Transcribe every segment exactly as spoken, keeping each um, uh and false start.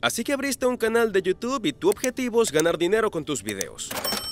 Así que abriste un canal de YouTube y tu objetivo es ganar dinero con tus videos.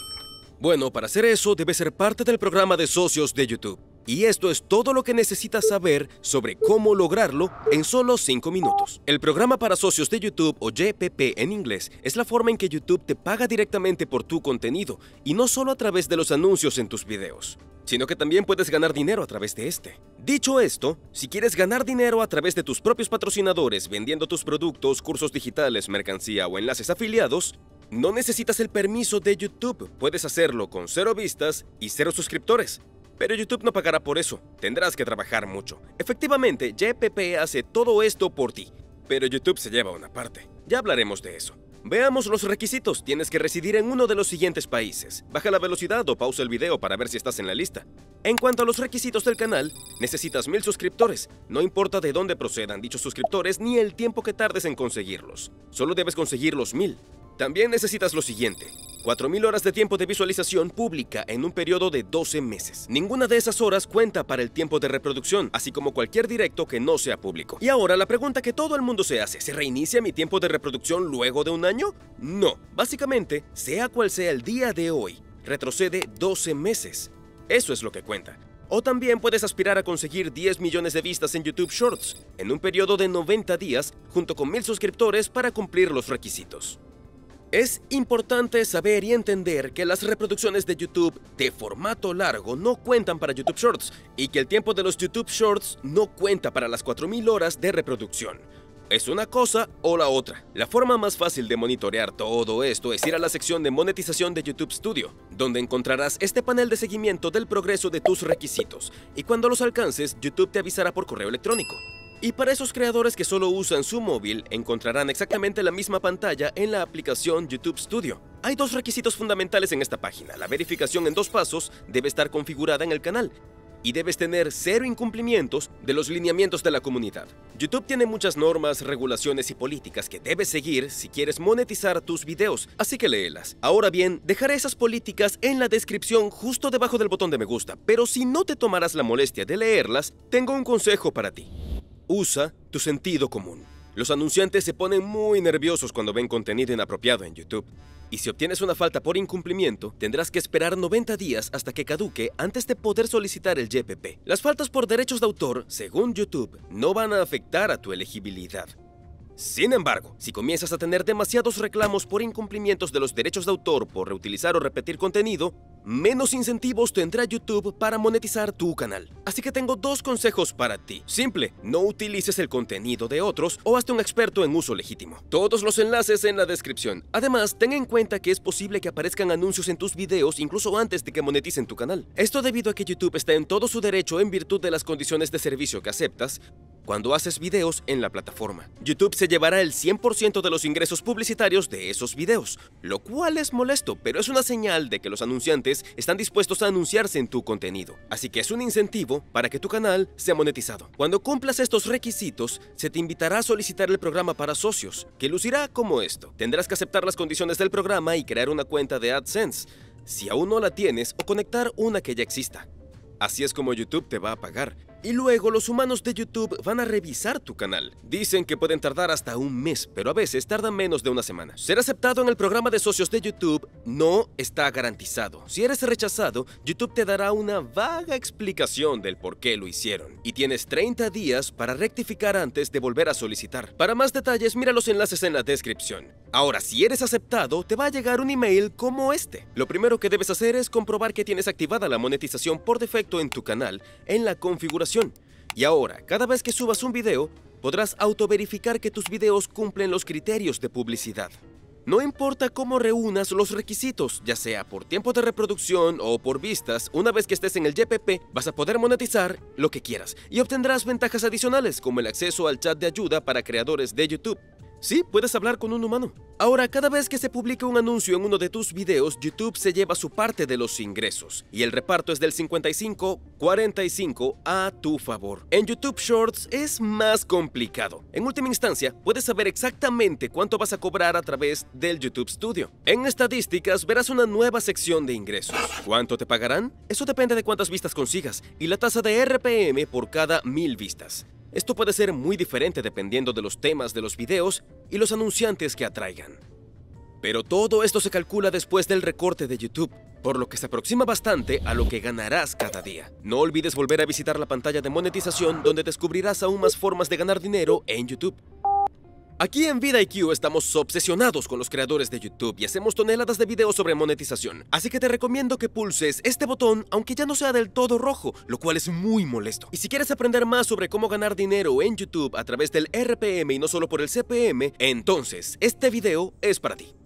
Bueno, para hacer eso debes ser parte del programa de socios de YouTube. Y esto es todo lo que necesitas saber sobre cómo lograrlo en solo cinco minutos. El programa para socios de YouTube, o G P P en inglés, es la forma en que YouTube te paga directamente por tu contenido y no solo a través de los anuncios en tus videos, sino que también puedes ganar dinero a través de este. Dicho esto, si quieres ganar dinero a través de tus propios patrocinadores vendiendo tus productos, cursos digitales, mercancía o enlaces afiliados, no necesitas el permiso de YouTube. Puedes hacerlo con cero vistas y cero suscriptores. Pero YouTube no pagará por eso, tendrás que trabajar mucho. Efectivamente, G P P hace todo esto por ti, pero YouTube se lleva una parte. Ya hablaremos de eso. Veamos los requisitos. Tienes que residir en uno de los siguientes países. Baja la velocidad o pausa el video para ver si estás en la lista. En cuanto a los requisitos del canal, necesitas mil suscriptores. No importa de dónde procedan dichos suscriptores ni el tiempo que tardes en conseguirlos. Solo debes conseguir los mil. También necesitas lo siguiente: cuatro mil horas de tiempo de visualización pública en un periodo de doce meses. Ninguna de esas horas cuenta para el tiempo de reproducción, así como cualquier directo que no sea público. Y ahora la pregunta que todo el mundo se hace: ¿se reinicia mi tiempo de reproducción luego de un año? No. Básicamente, sea cual sea el día de hoy, retrocede doce meses. Eso es lo que cuenta. O también puedes aspirar a conseguir diez millones de vistas en YouTube Shorts en un periodo de noventa días junto con mil suscriptores para cumplir los requisitos. Es importante saber y entender que las reproducciones de YouTube de formato largo no cuentan para YouTube Shorts y que el tiempo de los YouTube Shorts no cuenta para las cuatro mil horas de reproducción. Es una cosa o la otra. La forma más fácil de monitorear todo esto es ir a la sección de monetización de YouTube Studio, donde encontrarás este panel de seguimiento del progreso de tus requisitos, y cuando los alcances, YouTube te avisará por correo electrónico. Y para esos creadores que solo usan su móvil, encontrarán exactamente la misma pantalla en la aplicación YouTube Studio. Hay dos requisitos fundamentales en esta página. La verificación en dos pasos debe estar configurada en el canal y debes tener cero incumplimientos de los lineamientos de la comunidad. YouTube tiene muchas normas, regulaciones y políticas que debes seguir si quieres monetizar tus videos, así que léelas. Ahora bien, dejaré esas políticas en la descripción justo debajo del botón de me gusta, pero si no te tomarás la molestia de leerlas, tengo un consejo para ti. Usa tu sentido común. Los anunciantes se ponen muy nerviosos cuando ven contenido inapropiado en YouTube. Y si obtienes una falta por incumplimiento, tendrás que esperar noventa días hasta que caduque antes de poder solicitar el G P P. Las faltas por derechos de autor, según YouTube, no van a afectar a tu elegibilidad. Sin embargo, si comienzas a tener demasiados reclamos por incumplimientos de los derechos de autor por reutilizar o repetir contenido, menos incentivos tendrá YouTube para monetizar tu canal. Así que tengo dos consejos para ti. Simple, no utilices el contenido de otros o hazte un experto en uso legítimo. Todos los enlaces en la descripción. Además, ten en cuenta que es posible que aparezcan anuncios en tus videos incluso antes de que moneticen tu canal. Esto debido a que YouTube está en todo su derecho en virtud de las condiciones de servicio que aceptas cuando haces videos en la plataforma. YouTube se llevará el cien por ciento de los ingresos publicitarios de esos videos, lo cual es molesto, pero es una señal de que los anunciantes están dispuestos a anunciarse en tu contenido. Así que es un incentivo para que tu canal sea monetizado. Cuando cumplas estos requisitos, se te invitará a solicitar el programa para socios, que lucirá como esto. Tendrás que aceptar las condiciones del programa y crear una cuenta de AdSense, si aún no la tienes, o conectar una que ya exista. Así es como YouTube te va a pagar. Y luego los humanos de YouTube van a revisar tu canal. Dicen que pueden tardar hasta un mes, pero a veces tardan menos de una semana. Ser aceptado en el programa de socios de YouTube no está garantizado. Si eres rechazado, YouTube te dará una vaga explicación del por qué lo hicieron. Y tienes treinta días para rectificar antes de volver a solicitar. Para más detalles, mira los enlaces en la descripción. Ahora, si eres aceptado, te va a llegar un email como este. Lo primero que debes hacer es comprobar que tienes activada la monetización por defecto en tu canal en la configuración. Y ahora, cada vez que subas un video, podrás autoverificar que tus videos cumplen los criterios de publicidad. No importa cómo reúnas los requisitos, ya sea por tiempo de reproducción o por vistas, una vez que estés en el G P P, vas a poder monetizar lo que quieras y obtendrás ventajas adicionales como el acceso al chat de ayuda para creadores de YouTube. Sí, puedes hablar con un humano. Ahora, cada vez que se publique un anuncio en uno de tus videos, YouTube se lleva su parte de los ingresos y el reparto es del cincuenta y cinco cuarenta y cinco a tu favor. En YouTube Shorts es más complicado. En última instancia, puedes saber exactamente cuánto vas a cobrar a través del YouTube Studio. En estadísticas verás una nueva sección de ingresos. ¿Cuánto te pagarán? Eso depende de cuántas vistas consigas y la tasa de R P M por cada mil vistas. Esto puede ser muy diferente dependiendo de los temas de los videos y los anunciantes que atraigan. Pero todo esto se calcula después del recorte de YouTube, por lo que se aproxima bastante a lo que ganarás cada día. No olvides volver a visitar la pantalla de monetización donde descubrirás aún más formas de ganar dinero en YouTube. Aquí en vidIQ estamos obsesionados con los creadores de YouTube y hacemos toneladas de videos sobre monetización, así que te recomiendo que pulses este botón aunque ya no sea del todo rojo, lo cual es muy molesto. Y si quieres aprender más sobre cómo ganar dinero en YouTube a través del R P M y no solo por el C P M, entonces este video es para ti.